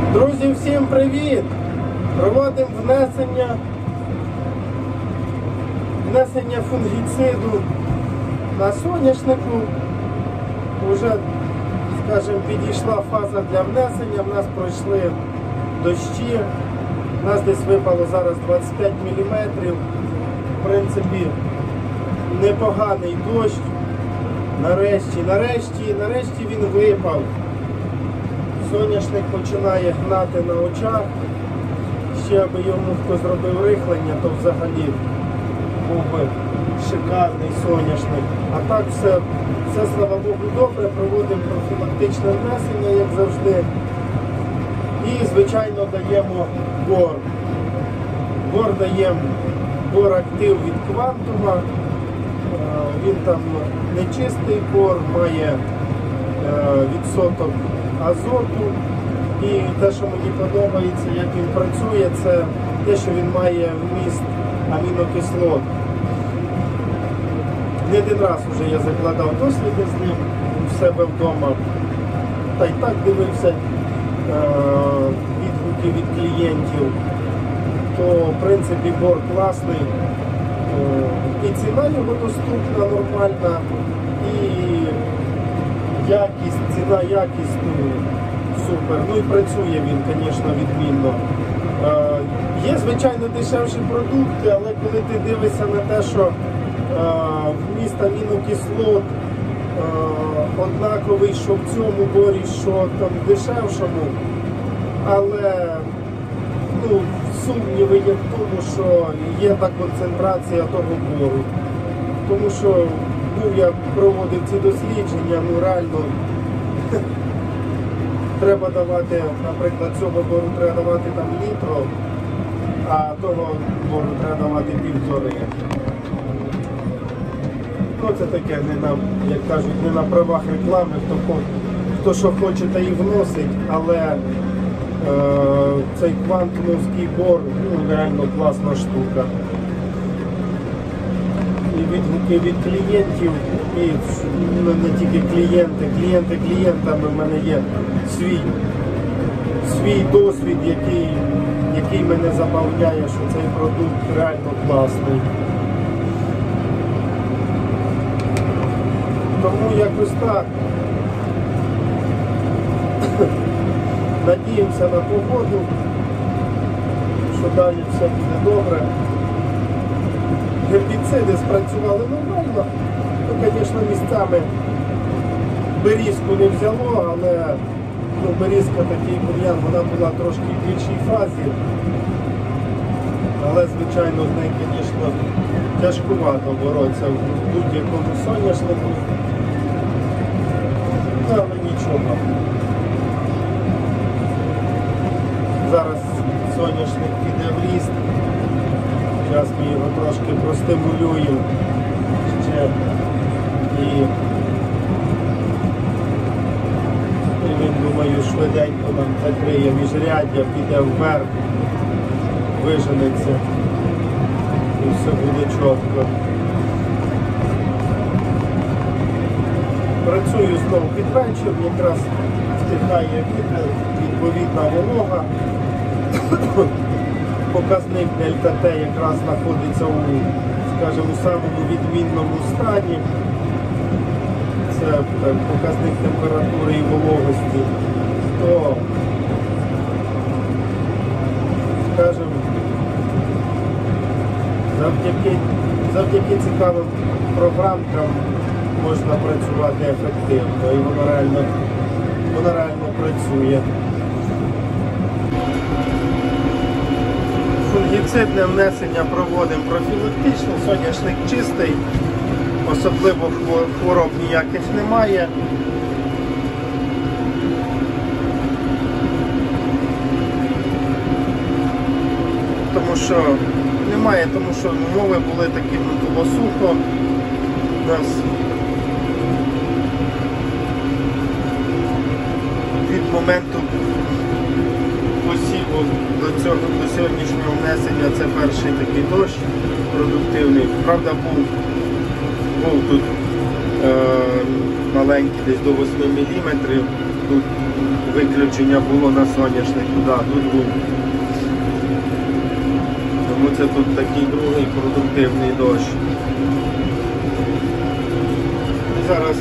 Друзі, всім привіт! Проводимо внесення фунгіциду на соняшнику. Уже, скажімо, підійшла фаза для внесення, в нас пройшли дощі, у нас десь випало зараз 25 мм. В принципі, непоганий дощ. Нарешті він випав. Соняшник починає гнати на очах. Ще аби йому хто зробив рихлення, то взагалі був би шикарний соняшник. А так все слава Богу, добре. Проводимо профілактичне внесення, як завжди. І, звичайно, даємо бор. Бор даємо бор-актив від Квантума. Він там не чистий бор, має відсоток азоту. І те, що мені подобається, як він працює, це те, що він має вміст амінокислот. Не один раз вже я закладав досліди з ним у себе вдома. Та й так дивився відгуки від клієнтів. То, в принципі, бор класний. І ціна його доступна, нормальна, і якість, ціна, якість, супер. Ну і працює він, звісно, відмінно. Є, звичайно, дешевші продукти, але коли ти дивишся на те, що вміст амінокислот однаковий, що в цьому борі, що там в дешевшому, але сумніви є в тому, що є та концентрація того бору. Тому що я проводив ці дослідження, реально треба давати, наприклад, цього бору треба давати там літро, а того бору треба давати півтори. Це таке, як кажуть, не на правах реклами, хто що хоче, та і вносить, але цей квантумовський бор реально класна штука. І відгуки від клієнтів, і не тільки клієнти клієнтами, в мене є свій досвід, який мене забавляє, що цей продукт реально класний. Тому якось так. Надіємося на погоду, що далі все буде добре. Гербіциди спрацювали нормально. Звісно, місцями берізку не взяло, але берізка такий бур'ян, вона була трошки в більшій фазі. Але, звичайно, з нею, звісно, тяжкувато боротися в будь-якому соняшнику. Але нічого. Зараз соняшник піде в ріст. Зараз ми його трошки простимулюємо ще. І він, думаю, швиденько нам закриє міжряддя, піде вверх, виженеться і все буде чітко. Працюю знову під вечір, якраз втихає вітер, відповідна волога. Показник ЛТТ якраз знаходиться у самому відмінному стані. Це показник температури і вологості. То, скажімо, завдяки цікавим програмкам можна працювати ефективно, і воно реально працює. Фунгіцидне внесення проводимо профілактично, соняшник чистий, особливо хвороб ніяких немає. Тому що умови були такі, було сухо. У нас від моменту посіву до сьогоднішнього внесення це перший такий дощ продуктивний. Правда, був тут маленький, десь до 8 мм. тут виключення було на соняшнику, да, тут був. Тому це тут такий другий продуктивний дощ. Зараз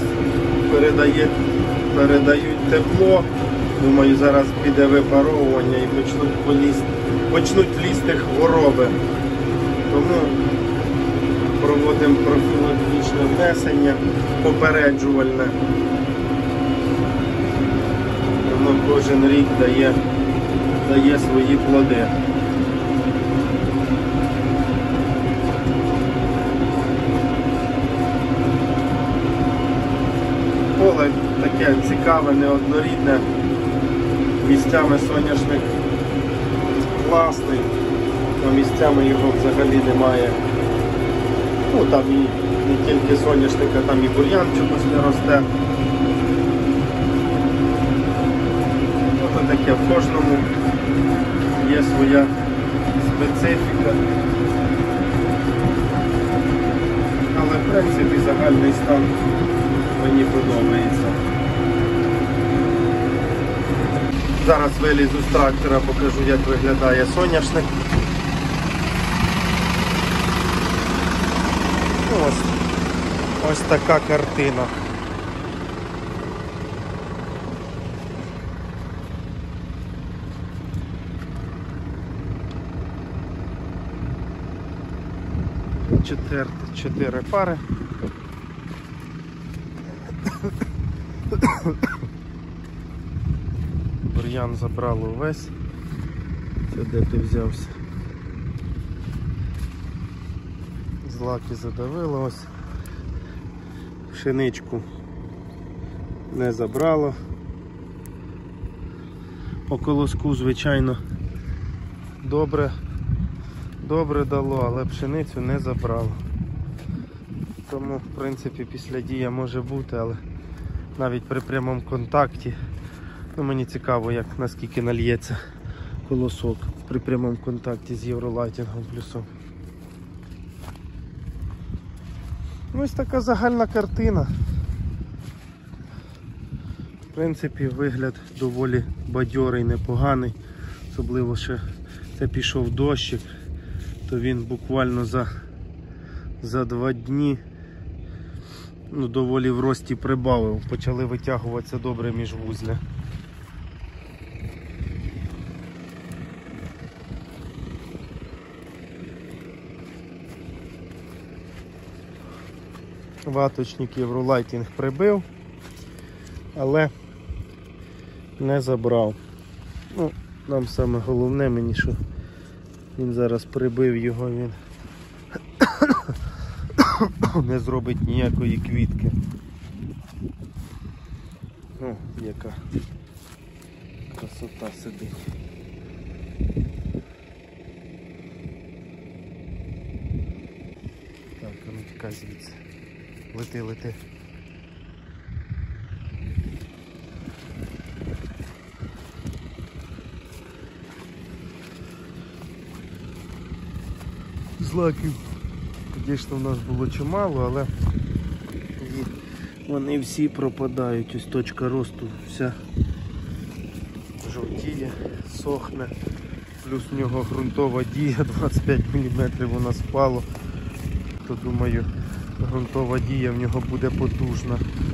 передають тепло. Думаю, зараз піде випаровування і почнуть лізти хвороби. Тому проводимо профілактичне внесення, попереджувальне. Воно кожен рік дає свої плоди. Поле таке цікаве, неоднорідне. Місцями соняшник класний, а місцями його взагалі немає. Ну там і не тільки соняшника, там і бур'ян чомусь не росте. Ось таке, в кожному є своя специфіка. Але в принципі загальний стан мені подобається. Зараз вилізу з трактора, покажу, як виглядає соняшник. Ось така картина. Чотири пари. Бур'ян забрало весь. Це де ти взявся? Злаки задавило ось. Пшеничку не забрало. По колоску, звичайно, добре дало, але пшеницю не забрало. Тому, в принципі, післядія може бути, але навіть при прямому контакті, ну, мені цікаво, наскільки нальється колосок при прямому контакті з євролайтінгом плюсом. Ось така загальна картина. В принципі, вигляд доволі бадьорий, непоганий. Особливо ще це пішов дощик, то він буквально за 2 дні доволі в рості прибавив. Почали витягуватися добре міжвузля. Ваточник євролайтінг прибив, але не забрав. Ну, нам саме головне мені, що він зараз прибив його, він не зробить ніякої квітки. О, яка красота сидить. Так, а ну тікай звідси. Лети. Злаків, звісно, в нас було чимало, але вони всі пропадають. Ось точка росту вся жовтіє, сохне. Плюс в нього ґрунтова дія, 25 мм у нас впало. То думаю, ґрунтова дія в нього буде потужна.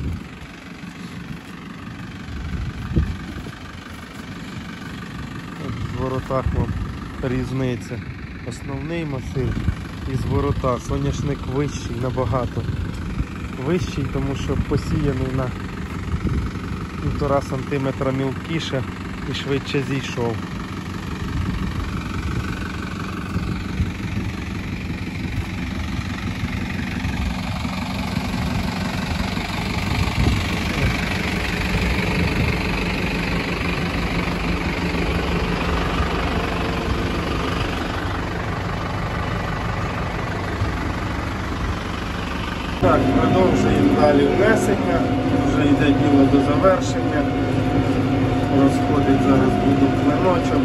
В воротах вам різниця. Основний масив і зворота. Соняшник вищий, набагато вищий, тому що посіяний на 1,5 см мілкіше і швидше зійшов. Так, продовжуємо далі внесення, вже йде діло до завершення, розходить зараз буду клиночок.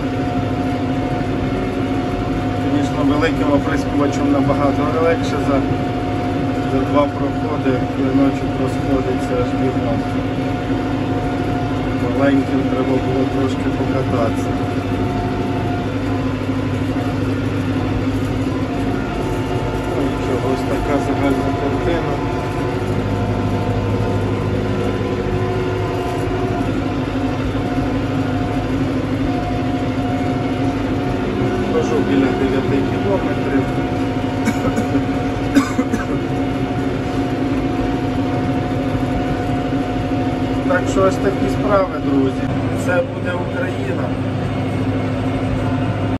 Звісно, великим оприскувачем набагато легше, за 2 проходи клиночок розходиться аж бігом. маленьким треба було трошки покататися. Ну нічого, ось така загальна картина. Хожу біля 9 кілометрів. Так що ось такі справи, друзі. Це буде Україна.